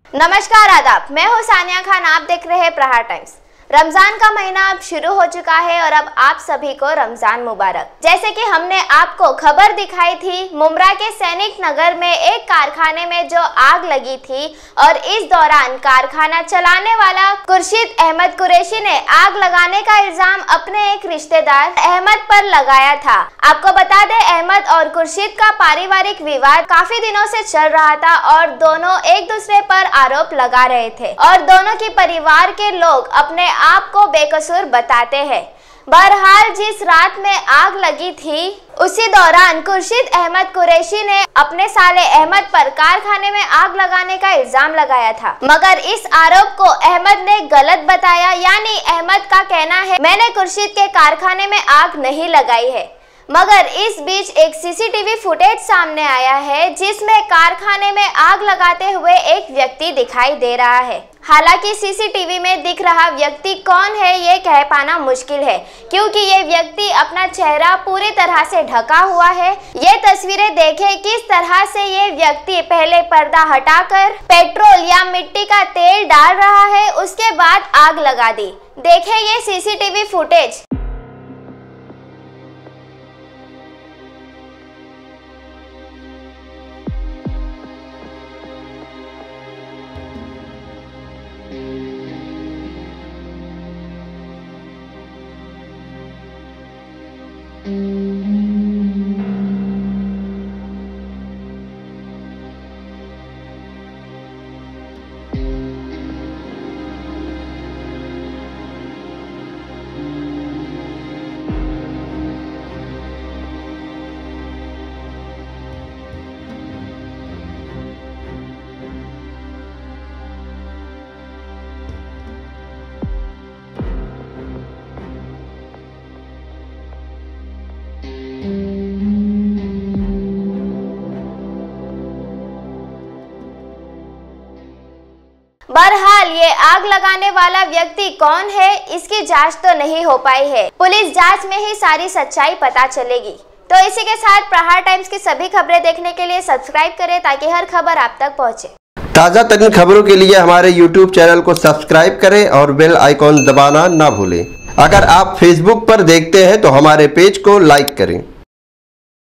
नमस्कार आदाब, मैं हूँ सानिया खान। आप देख रहे हैं प्रहार टाइम्स। रमजान का महीना अब शुरू हो चुका है और अब आप सभी को रमजान मुबारक। जैसे कि हमने आपको खबर दिखाई थी, मुमरा के सैनिक नगर में एक कारखाने में जो आग लगी थी और इस दौरान कारखाना चलाने वाला खुर्शीद अहमद कुरैशी ने आग लगाने का इल्जाम अपने एक रिश्तेदार अहमद पर लगाया था। आपको बता दें, अहमद और खुर्शीद का पारिवारिक विवाद काफी दिनों से चल रहा था और दोनों एक दूसरे पर आरोप लगा रहे थे और दोनों की परिवार के लोग अपने आप को बेकसूर बताते हैं। बहरहाल, जिस रात में आग लगी थी उसी दौरान खुर्शीद अहमद कुरैशी ने अपने साले अहमद पर कारखाने में आग लगाने का इल्जाम लगाया था, मगर इस आरोप को अहमद ने गलत बताया। यानी अहमद का कहना है, मैंने खुर्शीद के कारखाने में आग नहीं लगाई है। मगर इस बीच एक सीसीटीवी फुटेज सामने आया है जिसमें कारखाने में आग लगाते हुए एक व्यक्ति दिखाई दे रहा है। हालांकि सीसीटीवी में दिख रहा व्यक्ति कौन है ये कह पाना मुश्किल है, क्योंकि ये व्यक्ति अपना चेहरा पूरी तरह से ढका हुआ है। ये तस्वीरें देखें किस तरह से ये व्यक्ति पहले पर्दा हटाकर पेट्रोल या मिट्टी का तेल डाल रहा है, उसके बाद आग लगा दी। देखें ये सीसीटीवी फुटेज। बहरहाल, ये आग लगाने वाला व्यक्ति कौन है इसकी जांच तो नहीं हो पाई है। पुलिस जांच में ही सारी सच्चाई पता चलेगी। तो इसी के साथ प्रहार टाइम्स की सभी खबरें देखने के लिए सब्सक्राइब करें ताकि हर खबर आप तक पहुंचे। ताज़ा तरीन खबरों के लिए हमारे YouTube चैनल को सब्सक्राइब करें और बेल आइकॉन दबाना ना भूलें। अगर आप Facebook पर देखते हैं तो हमारे पेज को लाइक करें।